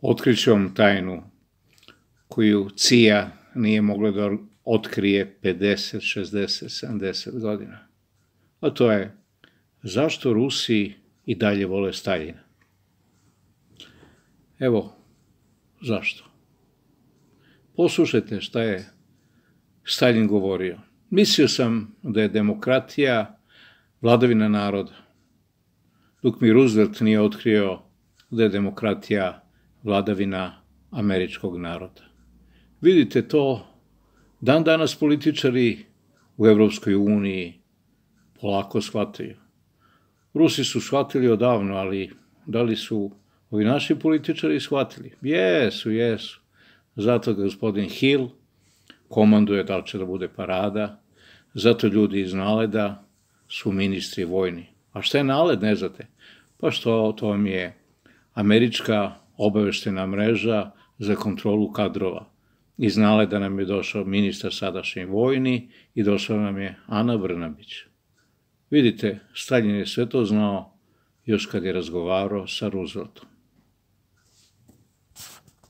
Otkriću vam tajnu koju CIA nije mogla da otkrije 50, 60, 70 godina. A to je zašto Rusi i dalje vole Staljina. Evo, zašto? Poslušajte šta je Staljin govorio. Mislio sam da je demokratija vladavina naroda, dok mi Roosevelt nije otkrio da je demokratija vladavina američkog naroda. Vidite to, dan danas političari u Evropskoj uniji polako shvataju. Rusi su shvatili odavno, ali da li su ovi naši političari shvatili? Jesu. Zato gospodin Hill komanduje da li će da bude parada, zato ljudi iz NALED-a su ministri vojni. A šta je NALED, ne znate? Pa što to vam je američka obaveštena mreža za kontrolu kadrova. Iz NALED-a nam je došao ministar sadašnji vojni i došla nam je Ana Brnabić. Vidite, Staljin je sve to znao još kad je razgovarao sa Rooseveltom.